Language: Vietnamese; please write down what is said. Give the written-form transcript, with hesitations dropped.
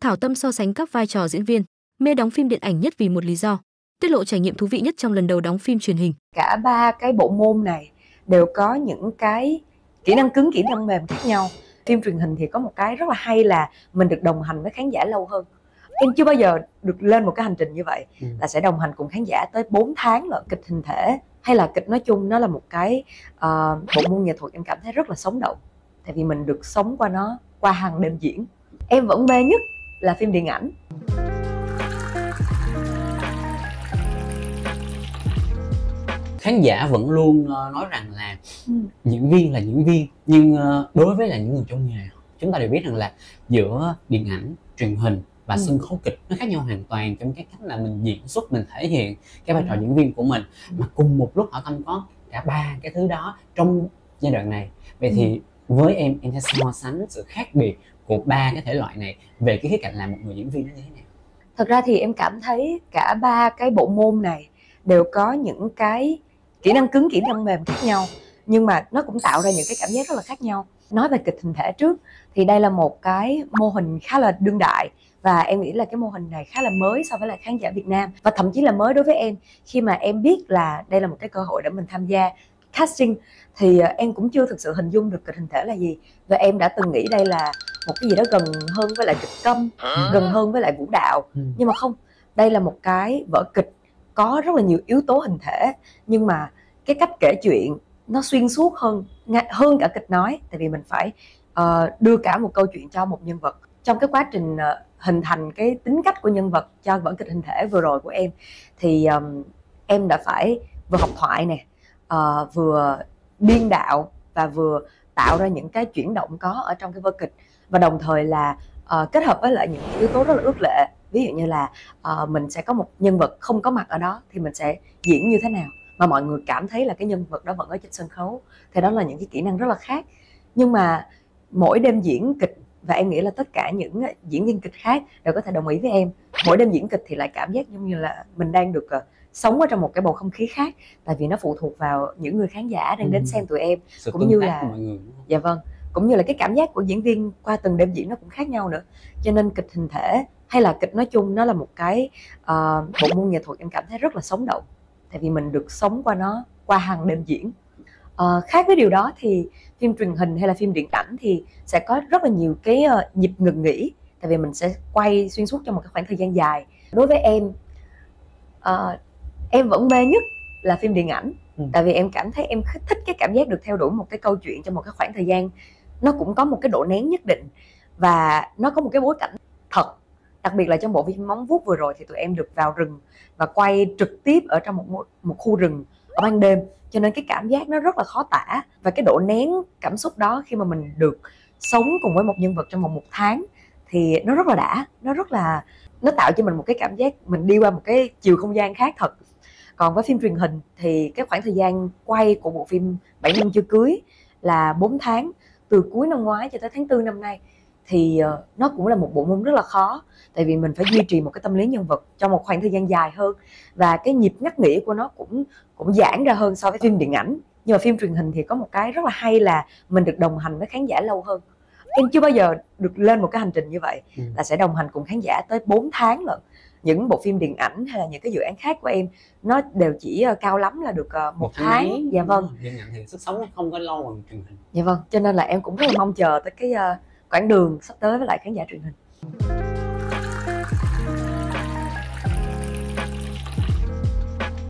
Thảo Tâm so sánh các vai trò diễn viên, mê đóng phim điện ảnh nhất vì một lý do, tiết lộ trải nghiệm thú vị nhất trong lần đầu đóng phim truyền hình. Cả ba cái bộ môn này đều có những cái kỹ năng cứng, kỹ năng mềm khác nhau. Phim truyền hình thì có một cái rất là hay là mình được đồng hành với khán giả lâu hơn. Em chưa bao giờ được lên một cái hành trình như vậy, là sẽ đồng hành cùng khán giả tới 4 tháng lận. Kịch hình thể hay là kịch nói chung, nó là một cái bộ môn nghệ thuật em cảm thấy rất là sống động, tại vì mình được sống qua nó qua hàng đêm diễn. Em vẫn mê nhất là phim điện ảnh. Khán giả vẫn luôn nói rằng là diễn viên là diễn viên, nhưng đối với là những người trong nghề, chúng ta đều biết rằng là giữa điện ảnh, truyền hình và sân khấu kịch nó khác nhau hoàn toàn trong cái cách là mình diễn xuất, mình thể hiện cái vai trò diễn viên của mình. Mà cùng một lúc Thảo Tâm có cả ba cái thứ đó trong giai đoạn này. Vậy thì với em sẽ so sánh sự khác biệt của ba cái thể loại này về cái khía cạnh là một người diễn viên nó như thế nào? Thật ra thì em cảm thấy cả ba cái bộ môn này đều có những cái kỹ năng cứng, kỹ năng mềm khác nhau, nhưng mà nó cũng tạo ra những cái cảm giác rất là khác nhau. Nói về kịch hình thể trước thì đây là một cái mô hình khá là đương đại, và em nghĩ là cái mô hình này khá là mới so với lại khán giả Việt Nam, và thậm chí là mới đối với em. Khi mà em biết là đây là một cái cơ hội để mình tham gia casting thì em cũng chưa thực sự hình dung được kịch hình thể là gì, và em đã từng nghĩ đây là một cái gì đó gần hơn với lại kịch câm, gần hơn với lại vũ đạo. Nhưng mà không, đây là một cái vở kịch có rất là nhiều yếu tố hình thể, nhưng mà cái cách kể chuyện nó xuyên suốt hơn cả kịch nói, tại vì mình phải đưa cả một câu chuyện cho một nhân vật. Trong cái quá trình hình thành cái tính cách của nhân vật cho vở kịch hình thể vừa rồi của em thì em đã phải vừa học thoại nè, vừa biên đạo và vừa tạo ra những cái chuyển động có ở trong cái vở kịch, và đồng thời là kết hợp với lại những yếu tố rất là ước lệ. Ví dụ như là mình sẽ có một nhân vật không có mặt ở đó thì mình sẽ diễn như thế nào mà mọi người cảm thấy là cái nhân vật đó vẫn ở trên sân khấu. Thì đó là những cái kỹ năng rất là khác. Nhưng mà mỗi đêm diễn kịch, và em nghĩ là tất cả những diễn viên kịch khác đều có thể đồng ý với em, mỗi đêm diễn kịch thì lại cảm giác giống như là mình đang được sống ở trong một cái bầu không khí khác, tại vì nó phụ thuộc vào những người khán giả đang đến xem tụi em, sự cũng như tác là của mọi người. Dạ vâng, cũng như là cái cảm giác của diễn viên qua từng đêm diễn nó cũng khác nhau nữa. Cho nên kịch hình thể hay là kịch nói chung, nó là một cái bộ môn nghệ thuật em cảm thấy rất là sống động, tại vì mình được sống qua nó qua hàng đêm diễn. Khác với điều đó thì phim truyền hình hay là phim điện ảnh thì sẽ có rất là nhiều cái nhịp ngừng nghỉ, tại vì mình sẽ quay xuyên suốt trong một cái khoảng thời gian dài. Đối với em vẫn mê nhất là phim điện ảnh, tại vì em cảm thấy em thích cái cảm giác được theo đuổi một cái câu chuyện trong một cái khoảng thời gian, nó cũng có một cái độ nén nhất định và nó có một cái bối cảnh thật. Đặc biệt là trong bộ phim Móng Vuốt vừa rồi thì tụi em được vào rừng và quay trực tiếp ở trong một khu rừng ở ban đêm, cho nên cái cảm giác nó rất là khó tả, và cái độ nén cảm xúc đó khi mà mình được sống cùng với một nhân vật trong vòng 1 tháng thì nó rất là đã, nó tạo cho mình một cái cảm giác mình đi qua một cái chiều không gian khác thật. Còn với phim truyền hình thì cái khoảng thời gian quay của bộ phim 7 năm chưa cưới là 4 tháng, từ cuối năm ngoái cho tới tháng 4 năm nay, thì nó cũng là một bộ môn rất là khó, tại vì mình phải duy trì một cái tâm lý nhân vật trong một khoảng thời gian dài hơn, và cái nhịp ngắt nghỉ của nó cũng giãn ra hơn so với phim điện ảnh. Nhưng mà phim truyền hình thì có một cái rất là hay là mình được đồng hành với khán giả lâu hơn. Em chưa bao giờ được lên một cái hành trình như vậy, là sẽ đồng hành cùng khán giả tới 4 tháng lận. Những bộ phim điện ảnh hay là những cái dự án khác của em nó đều chỉ cao lắm là được 1 tháng. Dạ vâng. Điện ảnh thì sức sống nó không có lâu bằng truyền hình. Dạ vâng, cho nên là em cũng rất là mong chờ tới cái quãng đường sắp tới với lại khán giả truyền hình.